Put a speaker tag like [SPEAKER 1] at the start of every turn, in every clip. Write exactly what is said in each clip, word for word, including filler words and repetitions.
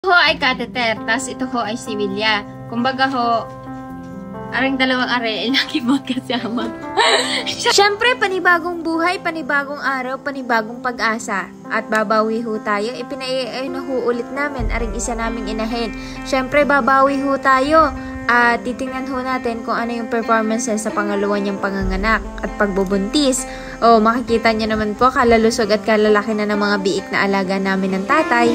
[SPEAKER 1] Ho ay catheter, tas ito ho ay sibilya. Kumbaga ho, aring dalawang are ay lagi magkasama.
[SPEAKER 2] Siyempre, panibagong buhay, panibagong araw, panibagong pag-asa. At babawi ho tayo, ipinaiay na ho ulit namin, aring isa naming inahin. Siyempre, babawi ho tayo. At titingnan ho natin kung ano yung performance sa pangalawa niyang panganganak at pagbubuntis. O makikita niyo naman po, kalalusog at kalalaki na ng mga biik na alaga namin ng tatay.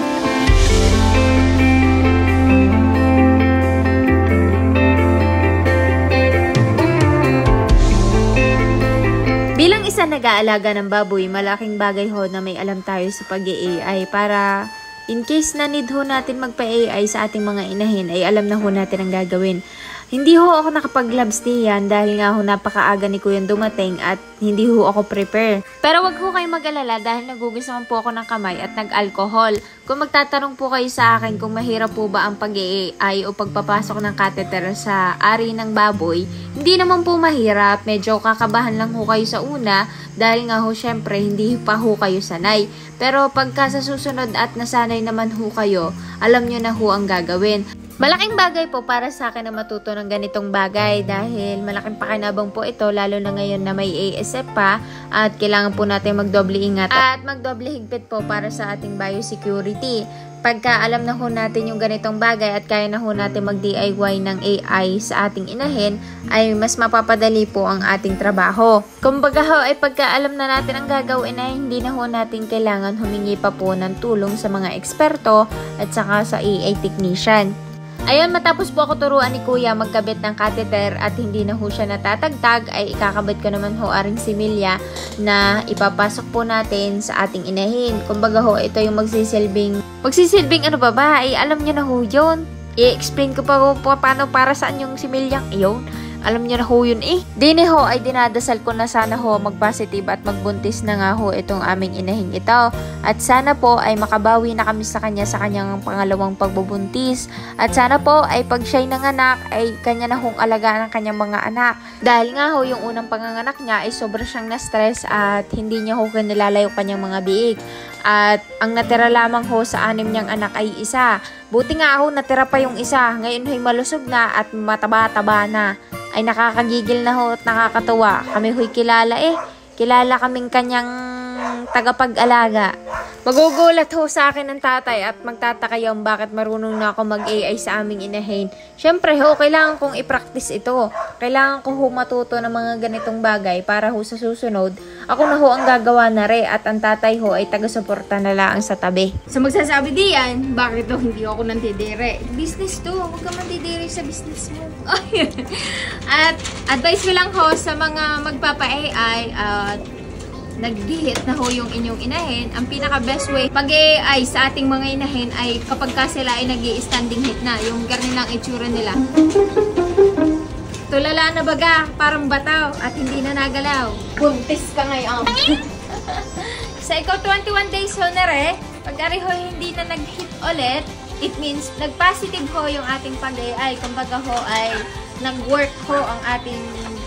[SPEAKER 2] Bilang isa nag-aalaga ng baboy, malaking bagay ho na may alam tayo sa pag-A I para in case na need ho natin magpa-A I sa ating mga inahin ay alam na ho natin ang gagawin. Hindi ho ako nakapag-labs niyan dahil nga ho napakaaga ni Kuya dumating at hindi ho ako prepare. Pero wag ho kayo mag-alala dahil nagugis naman po ako ng kamay at nag-alcohol. Kung magtatanong po kayo sa akin kung mahirap po ba ang pag-A I o pagpapasok ng catheter sa ari ng baboy, hindi naman po mahirap. Medyo kakabahan lang ho kayo sa una dahil nga ho syempre hindi pa ho kayo sanay. Pero pagka sa susunod at nasanay naman ho kayo, alam nyo na ho ang gagawin. Malaking bagay po para sa akin na matuto ng ganitong bagay dahil malaking pakinabang po ito lalo na ngayon na may A S F pa at kailangan po natin magdoble ingat at magdoble higpit po para sa ating biosecurity. Pagka alam na ho natin yung ganitong bagay at kaya na ho natin mag-D I Y ng A I sa ating inahin, ay mas mapapadali po ang ating trabaho. Kumbaga ho ay pagka alam na natin ang gagawin ay hindi na ho natin kailangan humingi pa po ng tulong sa mga eksperto at saka sa A I technician. Ayun, matapos po ako turuan ni Kuya magkabit ng catheter at hindi na ho siya natatagtag, ay ikakabit ko naman ho aring similya na ipapasok po natin sa ating inahin. Kumbaga ho, ito yung magsisilbing, magsisilbing ano ba ba? Ay alam nyo na ho yun. I-explain ko pa ho paano para saan yung similyang iyon. Alam niyo na ho yun eh. Dini ho ay dinadasal ko na sana ho mag-positive at magbuntis na nga ho itong aming inahing ito. At sana po ay makabawi na kami sa kanya sa kanyang pangalawang pagbubuntis. At sana po ay pag siya'y nanganak ay kanya na hong alagaan ang kanyang mga anak. Dahil nga ho yung unang panganganak niya ay sobra siyang na-stress at hindi niya ho kinilalayo kanyang mga biig. At ang natira lamang ho sa anim niyang anak ay isa. Buti nga ho natira pa yung isa. Ngayon ho'y malusog na at mataba-taba na. Ay nakakagigil na ho at nakakatuwa. Kami ho'y kilala eh. Kilala kaming kanyang tagapag-alaga. Magugulat ho sa akin ng tatay at magtataka yung bakit marunong na ako mag-A I sa aming inahin. Siyempre ho, kailangan kong i-practice ito. Kailangan ko ho matuto ng mga ganitong bagay para ho sa susunod, ako na ho ang gagawa na re at ang tatay ho ay taga-suporta na lang sa tabi.
[SPEAKER 1] So magsasabi diyan, bakit daw hindi ako nandidire? Business to, huwag ka mandidire sa business mo. At advice ko lang ho sa mga magpapa-A I at uh, nag-dihit na ho yung inyong inahin, ang pinaka-best way pag-A I sa ating mga inahin ay kapag ka sila ay nag-i-standing hit na, yung ganyan ang itsura nila. Tulala na baga, parang bataw at hindi na nagalaw. Buntis ka ngayon. Sa ikaw twenty-one days ho na re, pag-ari ho hindi na nag-hit ulit, it means nag-positive ho yung ating pag-A I. Kumbaga ho ay nag-work ho ang ating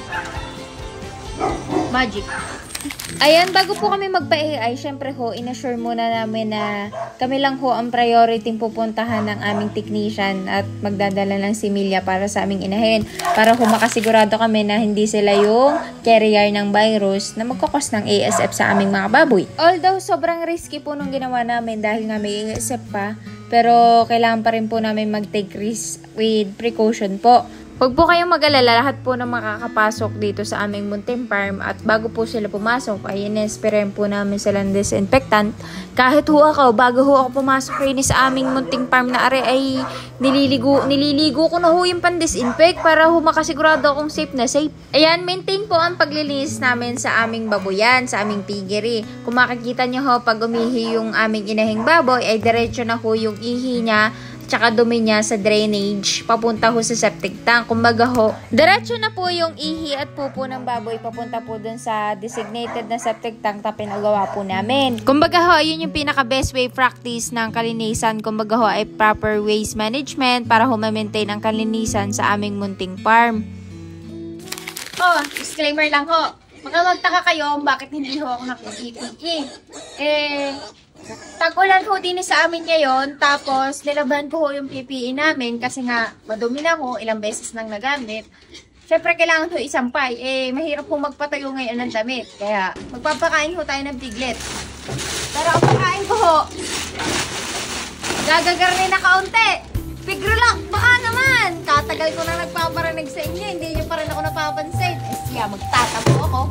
[SPEAKER 1] magic.
[SPEAKER 2] Ayan, bago po kami magpa-A I, syempre ho, inassure muna namin na kami lang ho ang priority pupuntahan ng aming technician at magdadala ng similya para sa aming inahin. Para ho makasigurado kami na hindi sila yung carrier ng virus na magkakos ng A S F sa aming mga baboy. Although sobrang risky po nung ginawa namin dahil nga may A S F pa, pero kailangan pa rin po namin mag-take risk with precaution po. Huwag po kayong mag-alala, lahat po na makakapasok dito sa aming munting farm at bago po sila pumasok ay inesprayan po namin sila ng disinfectant. Kahit ho ako, bago ho ako pumasok rin sa aming munting farm na are ay nililigo, nililigo ko na ho yung pan-disinfect para ho makasigurado akong safe na safe. Ayan, maintain po ang paglilinis namin sa aming baboyan, sa aming piggery. Kung makikita nyo ho, pag umihi yung aming inahing baboy ay diretso na ho yung ihi niya tsaka dumi niya sa drainage papunta ho sa septic tank. Kumbaga ho, diretso na po yung ihi at pupo ng baboy papunta po dun sa designated na septic tank na pinagawa po namin. Kumbaga ho, yun yung pinaka best way practice ng kalinisan. Kumbaga ho, ay proper waste management para ho ma-maintain ang kalinisan sa aming munting farm.
[SPEAKER 1] Oh, disclaimer lang ho. Mga magtaka kayo bakit hindi ho ako nakikipig eh. Eh, Tag-ulan ho din sa amin ngayon, tapos nilaban ko ho yung P P E namin kasi nga madumi na ho, ilang beses nang nagamit. Siyempre kailangan ho isampay, eh mahirap ho magpatayo ngayon ng damit, kaya magpapakain ho tayo ng piglet. Pero ang pakain ko ho, gagagar rin na kaunti. Pigrulak, baka naman! Katagal ko na nagpaparinig sa inyo, hindi nyo pa rin ako napapansin. Eh siya, magtatapo ako.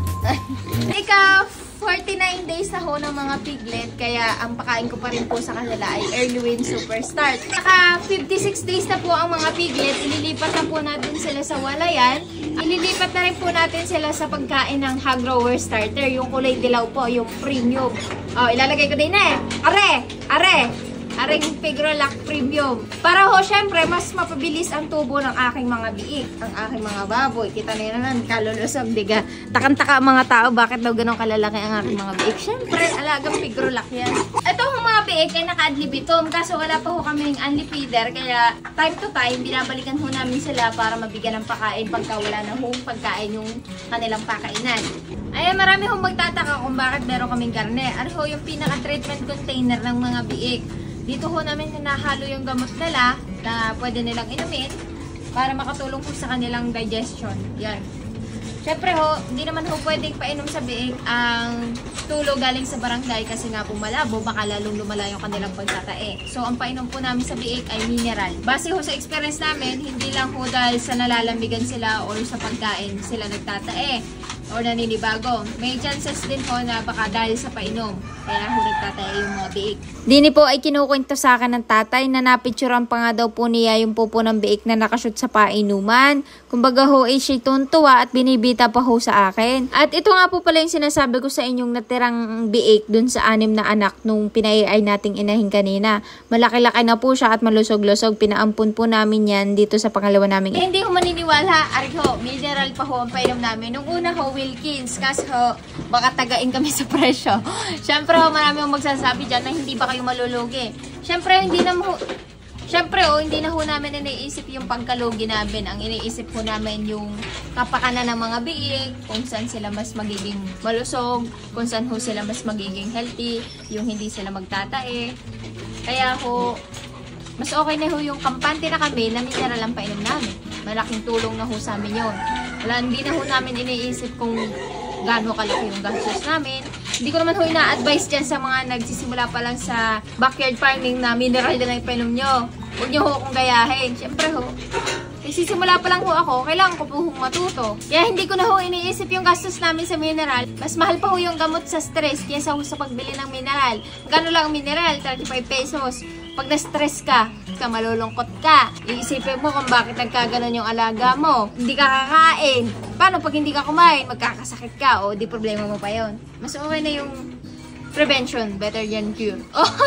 [SPEAKER 1] Ika, forty-nine days na ho ng mga piglet, kaya ang pakain ko pa rin po sa kanila ay Early Win Superstar. Saka fifty-six days na po ang mga piglet, ililipat na po natin sila sa walayan. Ililipat na rin po natin sila sa pagkain ng Hog Rower Starter, yung kulay dilaw po, yung premium. Oh, ilalagay ko din eh. Are! Are! Aring Pigrolac Premium. Para ho, syempre, mas mapabilis ang tubo ng aking mga biik, ang aking mga baboy. Kita nyo naman, kalulusog, diga. Takang-taka ang mga tao, bakit daw ganun kalalaki ang aking mga biik? Syempre, alagang Pigrolac yan. Ito ang mga biik ay naka-adlibitum, kaso wala pa ho kaming unli feeder, kaya time to time, binabalikan ho namin sila para mabigyan ng pakain pagka wala na hong pagkain yung kanilang pakainan. Ayan, marami hong magtataka kung bakit meron kaming karne. Ano ho yung pinaka-treatment container ng mga biik? Dito ho namin hinahalo yung gamot nila na pwede nilang inumin para makatulong po sa kanilang digestion. Yan. Siyempre ho, hindi naman ho pwedeng painom sa biik ang tulo galing sa barangay kasi nga po malabo, baka lalong lumala yung kanilang pagtatae. So, ang painom po namin sa biik ay mineral. Base ho sa experience namin, hindi lang ho dahil sa nalalambigan sila o sa pagkain sila nagtatae o naninibago. May chances din po na baka dahil sa painom. Kaya ho nagtatae yung mga biik.
[SPEAKER 2] Dini po ay kinukwento sa akin ng tatay na napicturean pa nga daw po niya yung pupo ng biik na nakashoot sa painuman. Kumbaga ho ay siya tuntua at binibita pa ho sa akin. At ito nga po pala yung sinasabi ko sa inyong natirang biik dun sa anim na anak nung pinaiay nating inahin kanina. Malaki-laki na po siya at malusog-lusog. Pinaampun po namin yan dito sa pangalawa namin.
[SPEAKER 1] Eh, hindi ho maniniwala. Ari ho, mineral pa ho ang painom namin. Nung una ho, Wilkins. Kasi ho, baka tagain kami sa presyo. Siyempre ho, marami ho magsasabi dyan na hindi ba kayo malulugi. Siyempre, hindi na ho, siyempre ho, hindi na ho namin iniisip yung pagkalugi namin. Ang iniisip ho namin yung kapakanan ng mga biik, kung saan sila mas magiging malusog, kung saan ho sila mas magiging healthy, yung hindi sila magtatae. Kaya ho, mas okay na ho yung kampante na kami na mineral ang painom namin. Malaking tulong na ho sa amin yun. Wala, hindi na ho namin iniisip kung gaano kalaki yung gastos namin. Hindi ko naman ho ina-advise dyan sa mga nagsisimula pa lang sa backyard farming na mineral din ang painom nyo. Huwag nyo ho akong gayahin. Siyempre ho, nagsisimula pa lang ho ako, kailangan ko po hong matuto. Kaya hindi ko na ho iniisip yung gastos namin sa mineral. Mas mahal pa ho yung gamot sa stress kaysa ho sa pagbili ng mineral. Gano'n lang ang mineral? thirty-five pesos. Pag na-stress ka, ka malulungkot ka, iisipin mo kung bakit nagkaganon yung alaga mo. Hindi ka kakain. Paano pag hindi ka kumain, magkakasakit ka o di problema mo pa yon. Mas okay na yung prevention, better than cure.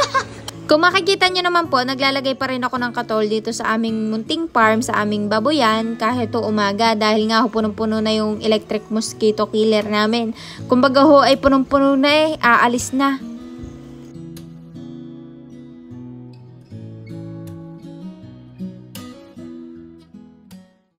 [SPEAKER 2] Kung makikita nyo naman po, naglalagay pa rin ako ng katol dito sa aming munting farm, sa aming baboyan, kahit to umaga, dahil nga ho punong-puno na yung electric mosquito killer namin. Kumbaga ho ay punong-puno na eh, aalis na.